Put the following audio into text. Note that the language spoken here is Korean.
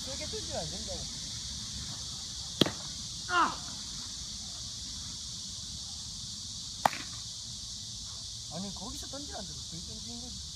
세게 던지면 안 된다고. 아니 거기서 던지면 안 돼. 거기 던지는 거지.